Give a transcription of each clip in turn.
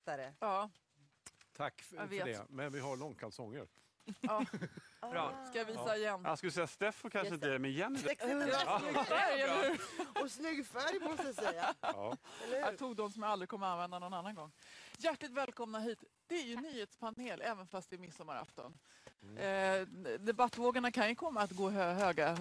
lättare. Ja. Tack för det, men vi har långkalsonger. Ja. Bra. Ska jag visa igen? Jag skulle säga Steffo kanske inte är, men Jenny. Och snygg färg måste jag säga. Ja. Jag tog de som jag aldrig kommer använda någon annan gång. Hjärtligt välkomna hit. Det är ju nyhetspanel även fast det är midsommarafton. Debattvågorna kan ju komma att gå höga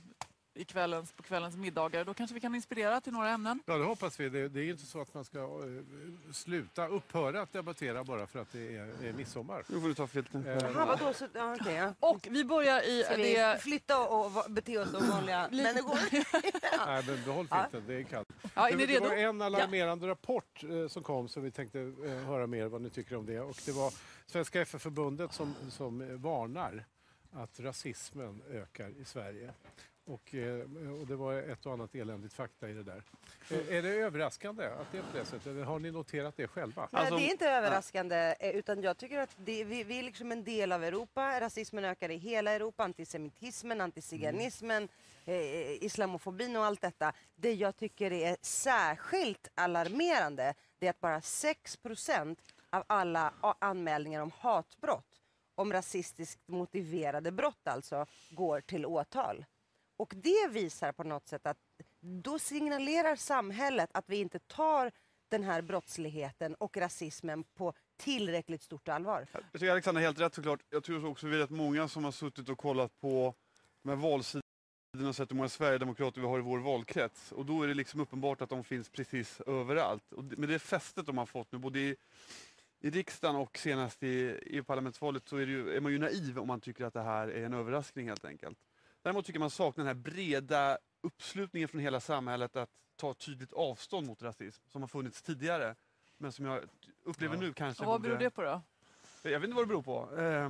på kvällens middagar. Då kanske vi kan inspirera till några ämnen. Ja, det hoppas vi. Det är inte så att man ska upphöra att debattera bara för att det är midsommar. Nu får du ta filten. Vadå? Så, ja, okay, ja. Och vi börjar i Ska vi flytta och bete oss som vanliga människor? Nej, men behåll filten. Det är kallt. Ja, är ni Det redo? var en alarmerande rapport som kom så vi tänkte höra mer vad ni tycker om det. Och det var Svenska FN-förbundet som varnar att rasismen ökar i Sverige. Och det var ett och annat eländigt fakta i det där. Är det överraskande att det är på det sättet? Eller har ni noterat det själva? Nej, det är inte överraskande, utan jag tycker att vi är liksom en del av Europa. Rasismen ökar i hela Europa, antisemitismen, antiziganismen, islamofobin och allt detta. Det jag tycker är särskilt alarmerande, det är att bara 6% av alla anmälningar om hatbrott, om rasistiskt motiverade brott alltså, går till åtal. Och det visar på något sätt att då signalerar samhället att vi inte tar den här brottsligheten och rasismen på tillräckligt stort allvar. Jag tycker Alexander har helt rätt såklart. Jag tror också att många som har suttit och kollat på de här valsidorna och sett hur många Sverigedemokrater vi har i vår valkrets. Och då är det liksom uppenbart att de finns precis överallt. Och med det fästet de har fått nu, både i riksdagen och senast i EU-parlamentsvalet, så är man ju naiv om man tycker att det här är en överraskning helt enkelt. Däremot tycker man saknar den här breda uppslutningen från hela samhället att ta tydligt avstånd mot rasism som har funnits tidigare. Men som jag upplever nu kanske... Och vad beror det på då? Jag vet inte vad det beror på.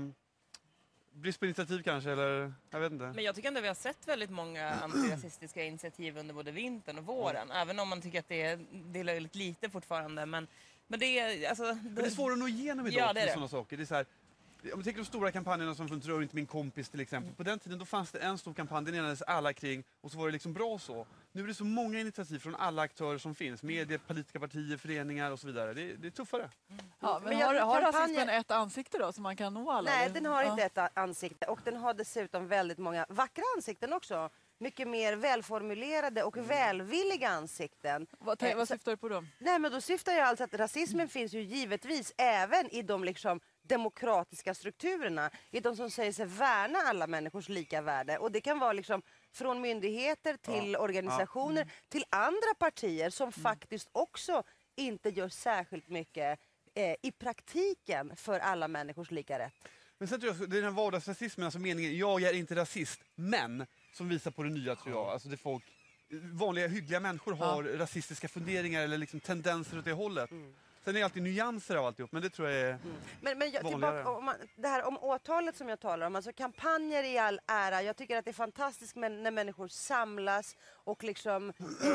Brist på initiativ kanske, eller jag vet inte. Men jag tycker ändå vi har sett väldigt många antirasistiska initiativ under både vintern och våren. Även om man tycker att det är väldigt lite fortfarande. Men det är... Alltså, men det är svårt att nå igenom idag, ja, det är sådana saker. Det är så här, om vi tänker de stora kampanjerna som Rör inte min kompis till exempel. På den tiden då fanns det en stor kampanj, den enades alla kring och så var det liksom bra så. Nu är det så många initiativ från alla aktörer som finns. Medier, politiska partier, föreningar och så vidare. Det är tuffare. Ja, men har rasismen ett ansikte då som man kan nå alla? Nej, den har inte ett ansikte och den har dessutom väldigt många vackra ansikten också. Mycket mer välformulerade och välvilliga ansikten. Vad syftar du på då? Nej, men då syftar jag alltså att rasismen finns ju givetvis även i de liksom demokratiska strukturerna, i de som säger sig värna alla människors lika värde. Och det kan vara liksom från myndigheter till organisationer till andra partier som faktiskt också inte gör särskilt mycket i praktiken för alla människors lika rätt. Men sen tror jag det är den här vardagsrasismen, alltså meningen jag är inte rasist, men som visar på det nya tror jag. Alltså det folk, vanliga hyggliga människor har rasistiska funderingar eller liksom tendenser åt det hållet. Sen är det alltid nyanser av alltihop, men det tror jag är men tillbaka, det här om åtalet som jag talar om, alltså kampanjer i all ära. Jag tycker att det är fantastiskt när människor samlas och liksom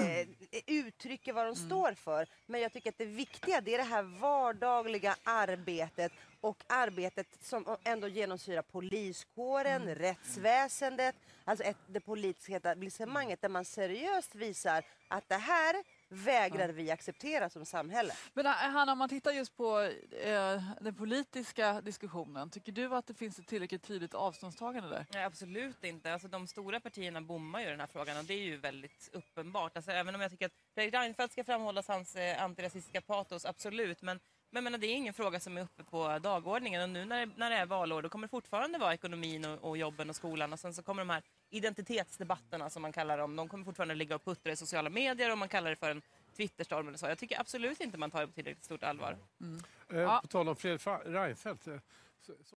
uttrycker vad de står för. Men jag tycker att det viktiga, det är det här vardagliga arbetet och arbetet som ändå genomsyrar poliskåren, rättsväsendet, alltså det politiska etablissemanget där man seriöst visar att det här vägrar vi acceptera som samhälle. Men Hanna, om man tittar just på den politiska diskussionen, tycker du att det finns ett tillräckligt tydligt avståndstagande där? Nej, absolut inte. Alltså, de stora partierna bommar ju den här frågan och det är ju väldigt uppenbart. Alltså, även om jag tycker att Fredrik Reinfeldt ska framhållas hans antirasistiska patos, absolut. Men det är ingen fråga som är uppe på dagordningen. Och nu när det är valår, då kommer det fortfarande vara ekonomin och jobben och skolan. Och sen så kommer de här identitetsdebatterna som man kallar dem. De kommer fortfarande ligga och puttra i sociala medier och man kallar det för en Twitterstorm eller så. Jag tycker absolut inte man tar det på tillräckligt stort allvar. På tal om Fredrik Reinfeldt.